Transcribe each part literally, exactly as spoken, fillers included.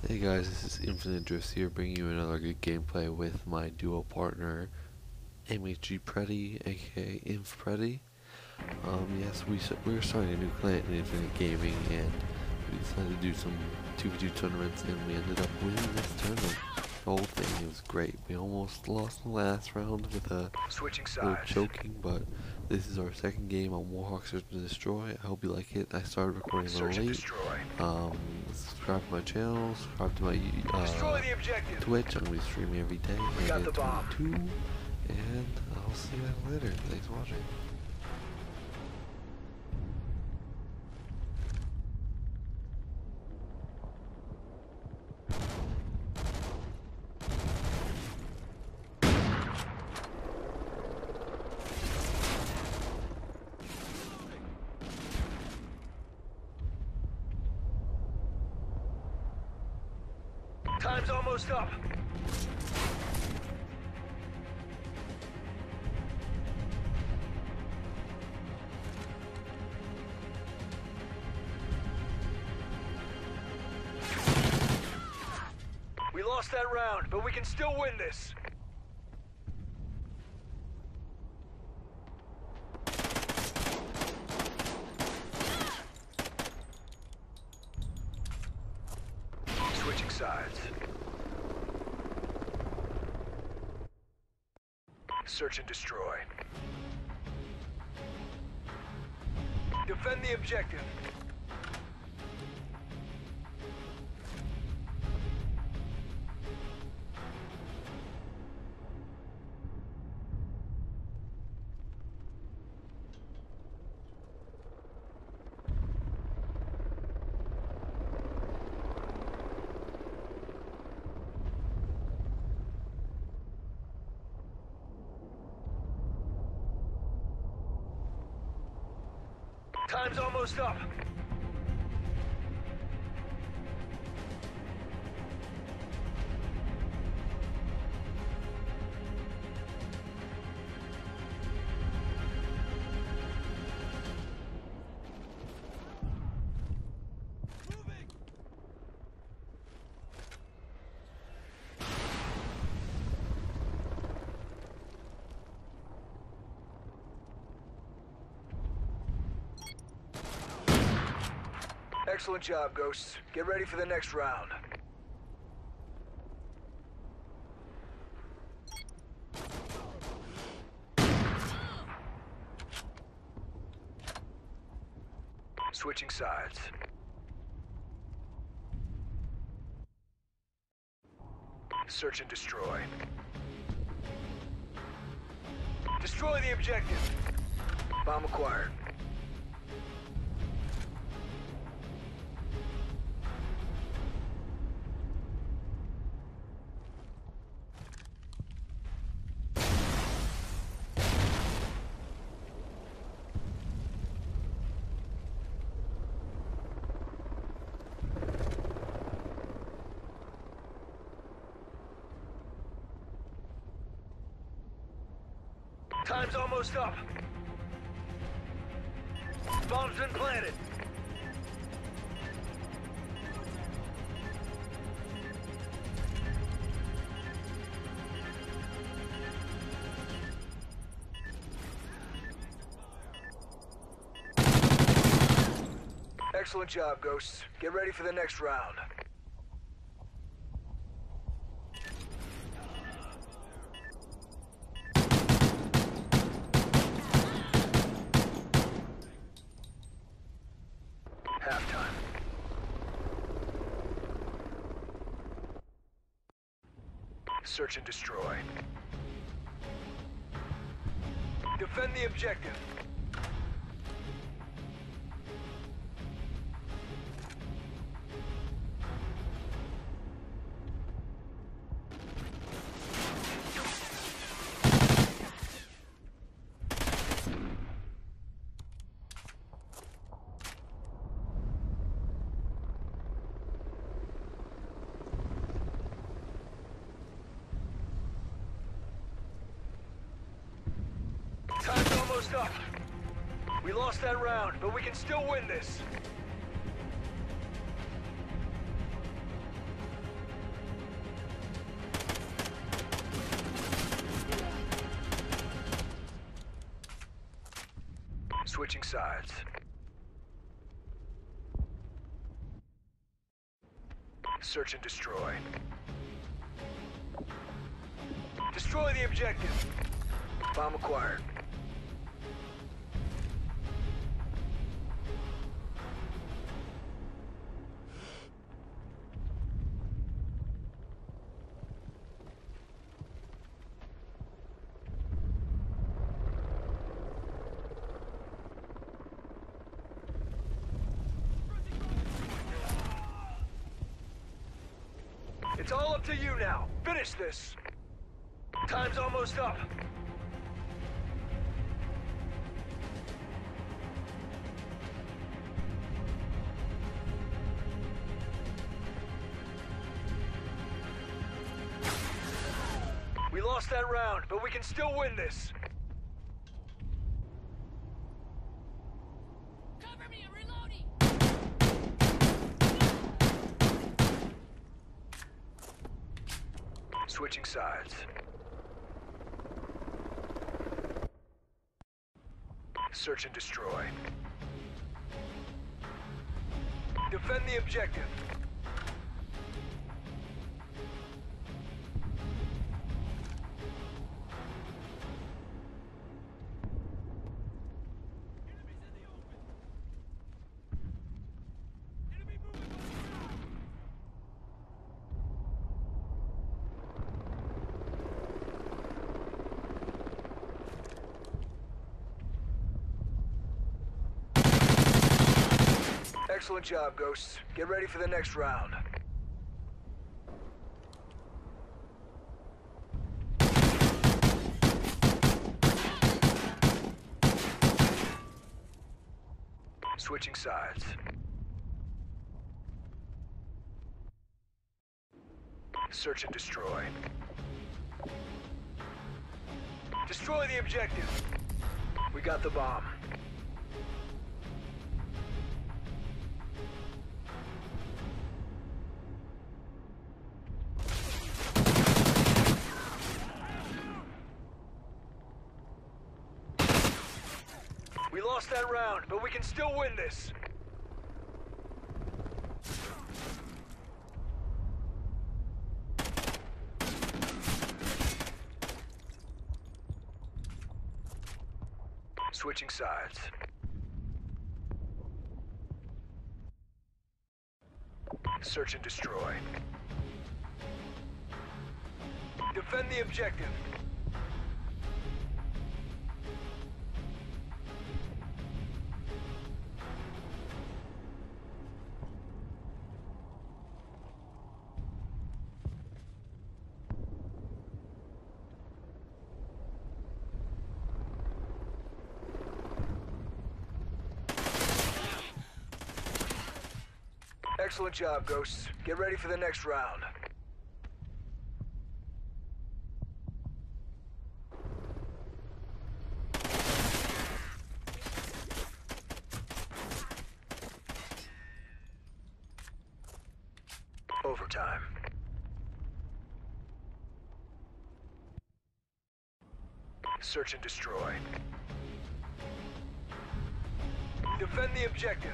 Hey guys, this is Infinite Drift here, bringing you another good gameplay with my duo partner, M H G Preddy, aka Inf Preddy. Um, yes, we we were starting a new clan in Infinite Gaming, and we decided to do some two v two tournaments, and we ended up winning this tournament. The whole thing, it was great. We almost lost in the last round with a Switching little sides. choking, but this is our second game on Warhawk Search and Destroy. I hope you like it. I started recording a little Search and late. destroy. Um, subscribe to my channel, subscribe to my uh, Destroy the objective. Twitch. I'm going to be streaming every day. We got the Megan bomb. twenty-two, and I'll see you guys later. Thanks for watching. Time's almost up. We lost that round, but we can still win this. Switching sides. Search and destroy. Defend the objective. Time's almost up. Excellent job, Ghosts. Get ready for the next round. Switching sides. Search and destroy. Destroy the objective. Bomb acquired. Time's almost up. Bomb's been planted. Excellent job, Ghosts. Get ready for the next round. Halftime. Search and destroy. Defend the objective. Time's almost up. We lost that round, but we can still win this. Switching sides. Search and destroy. Destroy the objective. Bomb acquired. It's all up to you now. Finish this. Time's almost up. We lost that round, but we can still win this. Cover me, I'm reloading! Switching sides. Search and destroy. Defend the objective. Excellent job, Ghosts. Get ready for the next round. Switching sides. Search and destroy. Destroy the objective. We got the bomb. We lost that round, but we can still win this. Switching sides. Search and destroy. Defend the objective. Excellent job, Ghosts. Get ready for the next round. Overtime. Search and destroy. Defend the objective.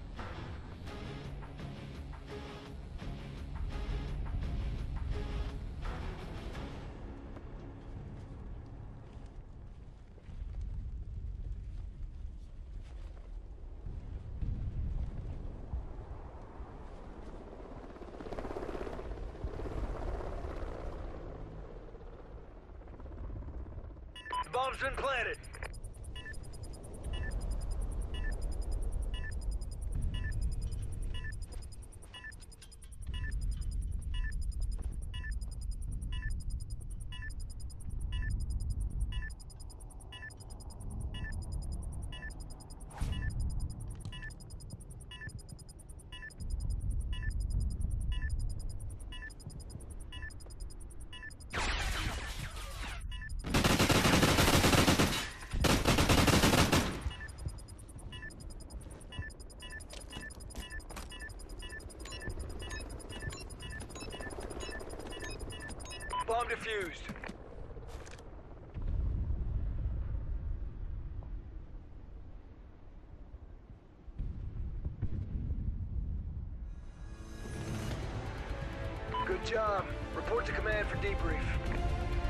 Bomb's been planted. Bomb defused. Good job. Report to command for debrief.